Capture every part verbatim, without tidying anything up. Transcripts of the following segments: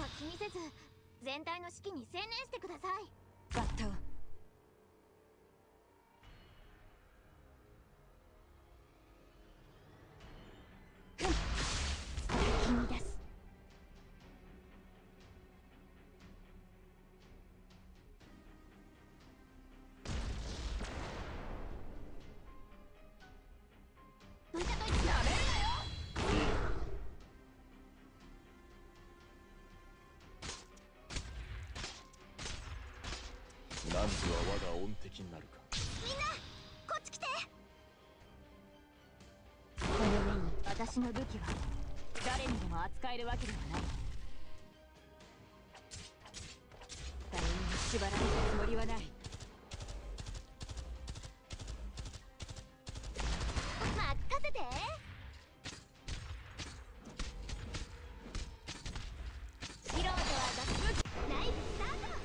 は気にせず全体の指揮に専念してください。 バッタを先に出す。 どいたどいた、やめるなよ。 なんとは我が恩敵になるか。 みんなこっち来て。 この目に私の武器は誰にでも扱えるわけではない。誰にも縛られるつもりはない。 任せて。素人は武器ナイススタート。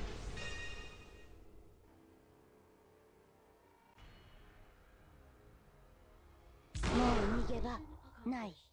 もう逃げ場ない。